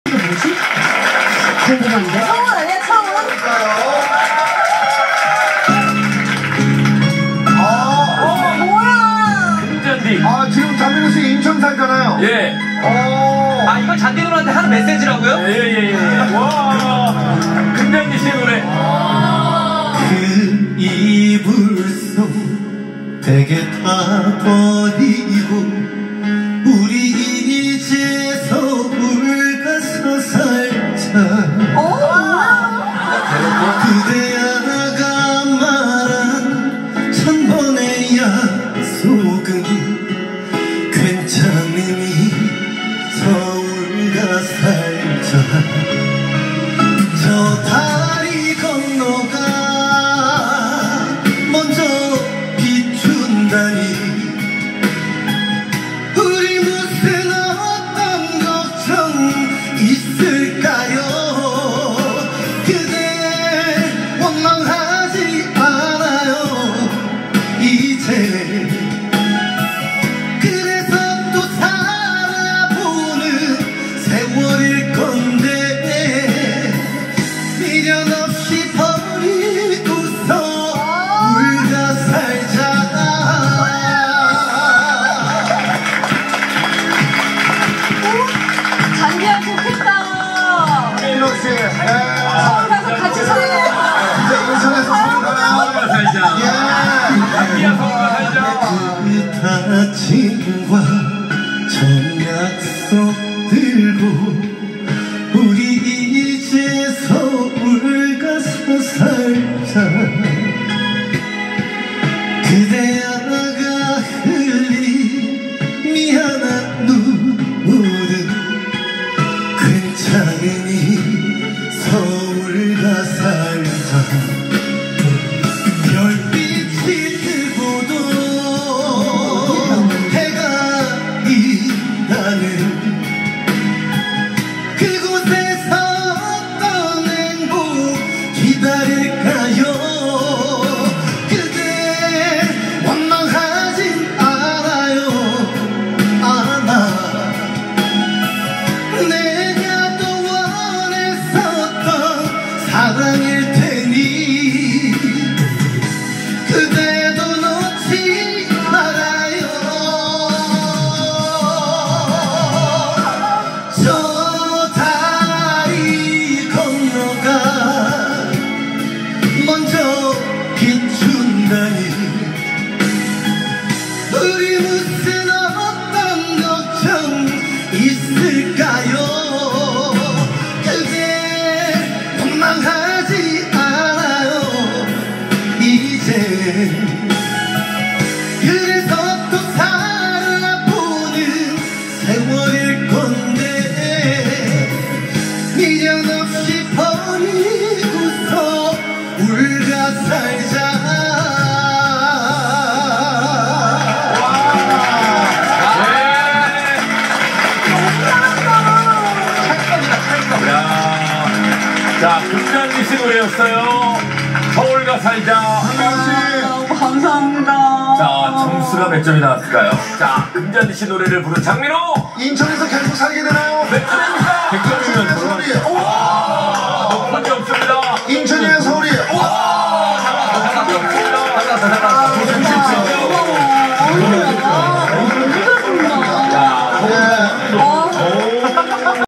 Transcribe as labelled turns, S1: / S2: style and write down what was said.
S1: 이게 뭐지? 궁금한데?
S2: 청원 아니야, 청원? 뭐야?
S3: 금잔디.
S4: 지금 장민호 씨 인천 살잖아요.
S3: 예.
S5: 이건 잔디 누나한테 하는 메시지라고요?
S3: 예. 와. 금잔디 씨의 노래.
S6: 그 이불 속 베개 다 버리고 우리 이제 서울 가서 살자. 그대야가 말한 천번의 약속은 괜찮으니 서울 가 살자. 저 다리 건너가 먼저 비춘다니 우리 무슨 어떤 걱정 있을까요? 그대 원망하지 않아요 이제. 그래서 또 살아보는 세월일 건데 미련 없이 버리고서 울다 살자.
S2: 잔디야, 좋겠다.
S4: 장민호 씨.
S2: 서울 가서 같이 살래.
S4: 이제 인천에서 살아요.
S3: 살자.
S4: 예.
S3: 잔디야 서울가 살자.
S6: 그 다짐과 전 약속 들고 우리 이제 서울 가서 살자. 그대야가 흘린 미안한 눈물은 괜찮으니 서울 가 살자. 별빛이 뜨고도 해가 있다는 그곳에서 어떤 행복 기다릴까요? 그대 원망하진 않아요. 내가 또 원했었던 사랑일 테니 그대도 놓지 말아요. 저 다리 건너가 먼저 비춘다니 우리 무슨 어떤 걱정 있을까요? 그대 원망하지 않아요 이제. 그래서 또 살아보는 세월일 건데 미련 없이 버리고서 울가 살자.
S3: 자, 금잔디 씨 노래였어요. 서울가 살자.
S2: 너무 감사합니다.
S3: 자, 점수가 몇 점이 나왔을까요? 자, 금잔디 씨 노래를 부른 장민호!
S4: 인천에서 계속 살게 되나요?
S3: 몇 점입니까? 100점.